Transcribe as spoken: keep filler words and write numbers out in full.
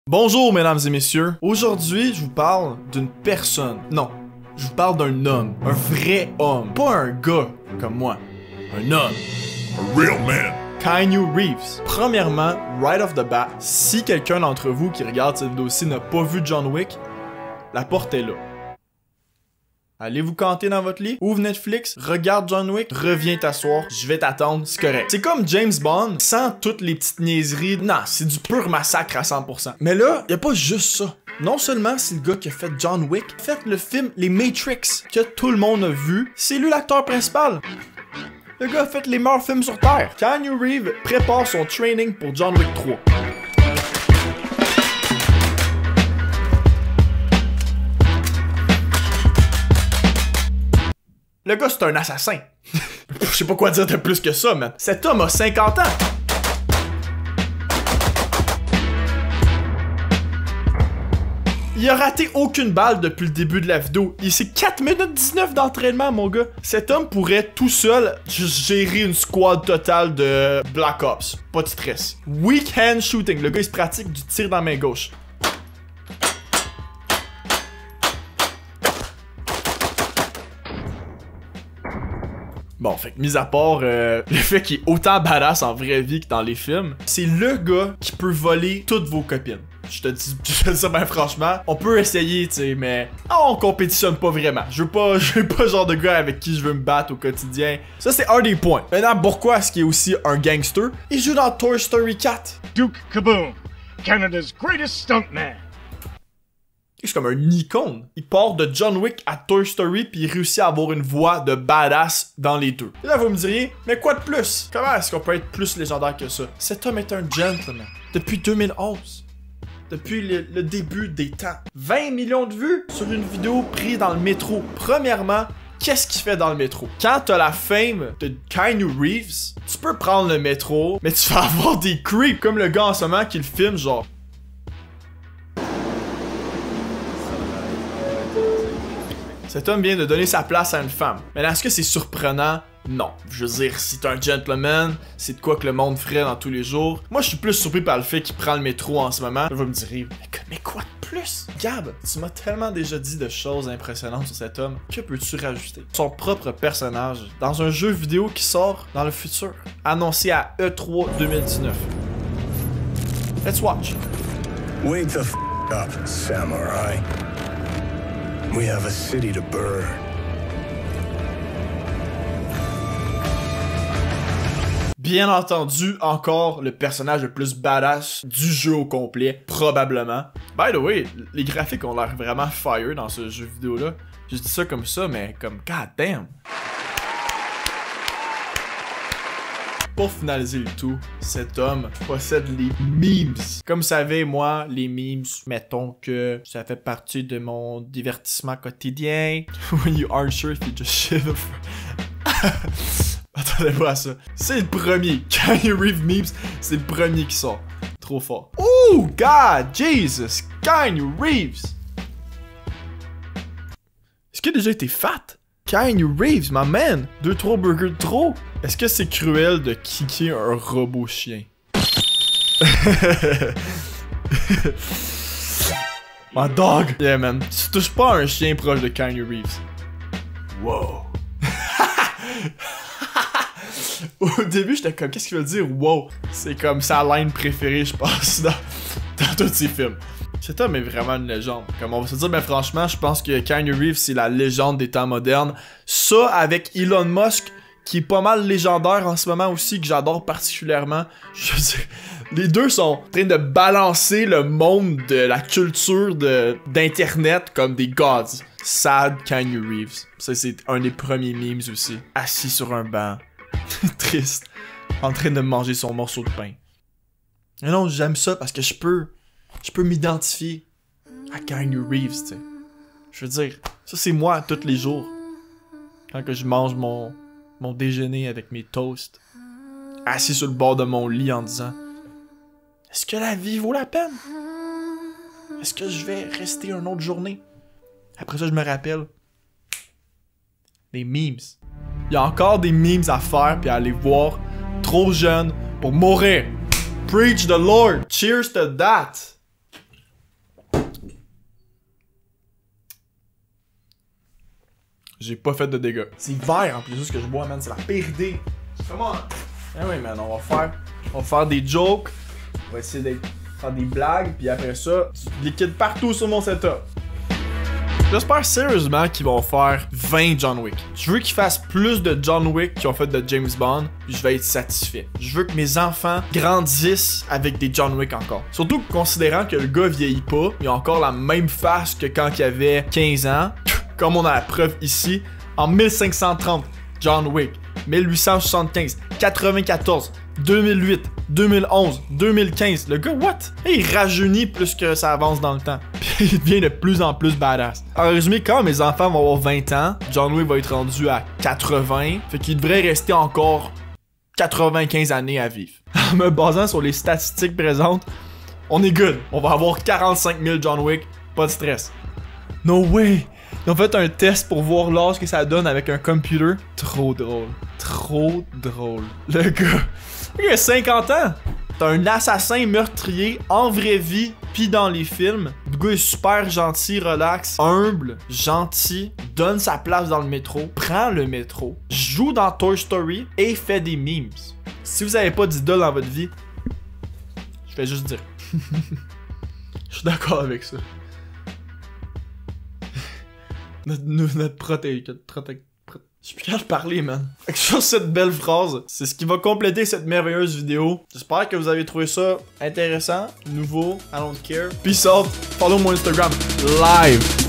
Bonjour mesdames et messieurs, aujourd'hui je vous parle d'une personne, non, je vous parle d'un homme, un vrai homme, pas un gars comme moi, un homme, A real man. Keanu Reeves. Premièrement, right off the bat, si quelqu'un d'entre vous qui regarde cette vidéo-ci n'a pas vu John Wick, la porte est là. Allez vous canter dans votre lit, ouvre Netflix, regarde John Wick, reviens t'asseoir, je vais t'attendre, c'est correct. C'est comme James Bond, sans toutes les petites niaiseries, non, c'est du pur massacre à cent pour cent. Mais là, y a pas juste ça. Non seulement c'est le gars qui a fait John Wick, qui a fait le film Les Matrix, que tout le monde a vu, c'est lui l'acteur principal. Le gars a fait les meilleurs films sur Terre. Keanu Reeves prépare son training pour John Wick trois. Le gars, c'est un assassin. Je sais pas quoi dire de plus que ça, man. Cet homme a cinquante ans. Il a raté aucune balle depuis le début de la vidéo. Il c'est quatre minutes dix-neuf d'entraînement, mon gars. Cet homme pourrait tout seul juste gérer une squad totale de Black Ops. Pas de stress. Weak hand shooting. Le gars, il se pratique du tir dans la main gauche. Bon, fait que mis à part euh, le fait qu'il est autant badass en vraie vie que dans les films, c'est le gars qui peut voler toutes vos copines. Je te dis, je te dis ça ben franchement, on peut essayer, tu sais, mais on compétitionne pas vraiment. Je veux pas, je veux pas le genre de gars avec qui je veux me battre au quotidien. Ça, c'est un des points. Maintenant, pourquoi est-ce qu'il est aussi un gangster? Il joue dans Toy Story quatre. Duke Kaboom, Canada's greatest stuntman. C'est comme un icône. Il part de John Wick à Toy Story puis il réussit à avoir une voix de badass dans les deux. Et là, vous me diriez, mais quoi de plus? Comment est-ce qu'on peut être plus légendaire que ça? Cet homme est un gentleman. Depuis deux mille onze. Depuis le, le début des temps. vingt millions de vues sur une vidéo prise dans le métro. Premièrement, qu'est-ce qu'il fait dans le métro? Quand t'as la fame de Keanu Reeves, tu peux prendre le métro, mais tu vas avoir des creeps comme le gars en ce moment qui le filme, genre... Cet homme vient de donner sa place à une femme. Mais est-ce que c'est surprenant? Non. Je veux dire, si t'es un gentleman, c'est de quoi que le monde ferait dans tous les jours. Moi, je suis plus surpris par le fait qu'il prend le métro en ce moment. Vous me direz, mais, mais quoi de plus? Gab, tu m'as tellement déjà dit de choses impressionnantes sur cet homme. Que peux-tu rajouter? Son propre personnage dans un jeu vidéo qui sort dans le futur. Annoncé à E trois deux mille dix-neuf. Let's watch. Wake the f up, samurai. We have a city to burn. Bien entendu, encore le personnage le plus badass du jeu au complet, probablement. By the way, les graphiques ont l'air vraiment fire dans ce jeu vidéo-là. Je dis ça comme ça, mais comme god damn. Pour finaliser le tout, cet homme possède les memes. Comme vous savez, moi, les memes, mettons que ça fait partie de mon divertissement quotidien. When you aren't sure if you just shiver. Attendez-moi à ça. C'est le premier. Keanu Reeves memes, c'est le premier qui sort. Trop fort. Oh, God, Jesus, Keanu Reeves. Est-ce qu'il a déjà été fat? Keanu Reeves, my man! Deux, trois burgers de trop! Est-ce que c'est cruel de kicker un robot chien? My dog! Yeah, man. Tu touches pas à un chien proche de Keanu Reeves. Wow! Au début, j'étais comme, qu'est-ce qu'il veut dire? Wow! C'est comme sa line préférée, je pense, dans, dans tous ses films. Cet homme est vraiment une légende. Comme on va se dire, ben franchement, je pense que Keanu Reeves, c'est la légende des temps modernes. Ça, avec Elon Musk, qui est pas mal légendaire en ce moment aussi, que j'adore particulièrement. Je veux dire, les deux sont en train de balancer le monde de la culture de, d'internet comme des gods. Sad Keanu Reeves. Ça, c'est un des premiers memes aussi. Assis sur un banc. Triste. En train de manger son morceau de pain. Et non, j'aime ça parce que je peux... Je peux m'identifier à Keanu Reeves, tu sais. Je veux dire, ça c'est moi tous les jours. Quand que je mange mon, mon déjeuner avec mes toasts, assis sur le bord de mon lit en disant « Est-ce que la vie vaut la peine? Est-ce que je vais rester une autre journée? » Après ça, je me rappelle des memes. Il y a encore des memes à faire puis à aller voir. Trop jeune pour mourir. Preach the Lord. Cheers to that. J'ai pas fait de dégâts. C'est vert en plus, c'est ce que je bois, man. C'est la pire idée. Comment? Ah oui, man, on va faire. On va faire des jokes. On va essayer de faire des blagues. Puis après ça, du liquide partout sur mon setup. J'espère sérieusement qu'ils vont faire vingt John Wick. Je veux qu'ils fassent plus de John Wick qu'ils ont fait de James Bond, puis je vais être satisfait. Je veux que mes enfants grandissent avec des John Wick encore. Surtout considérant que le gars vieillit pas, il a encore la même face que quand il avait quinze ans, comme on a la preuve ici, en mille cinq cent trente, John Wick, mille huit cent soixante-quinze, quatre-vingt-quatorze, deux mille huit, deux mille onze, deux mille quinze. Le gars, what? Il rajeunit plus que ça avance dans le temps. Puis il devient de plus en plus badass. En résumé, quand mes enfants vont avoir vingt ans, John Wick va être rendu à quatre-vingts. Fait qu'il devrait rester encore quatre-vingt-quinze années à vivre. En me basant sur les statistiques présentes, on est good. On va avoir quarante-cinq mille John Wick. Pas de stress. No way! Ils ont fait un test pour voir l'âge que ça donne avec un computer. Trop drôle. Trop drôle. Le gars... Il a cinquante ans. T'as un assassin meurtrier en vraie vie pis dans les films. Le gars est super gentil, relax, humble, gentil, donne sa place dans le métro, prend le métro, joue dans Toy Story et fait des memes. Si vous avez pas d'idole dans votre vie, je vais juste dire. Je suis d'accord avec ça. Notre, notre protège, notre protège. Je suis plus capable de parler, man. Fait que sur cette belle phrase, c'est ce qui va compléter cette merveilleuse vidéo. J'espère que vous avez trouvé ça intéressant, nouveau, I don't care. Peace out, follow mon Instagram live.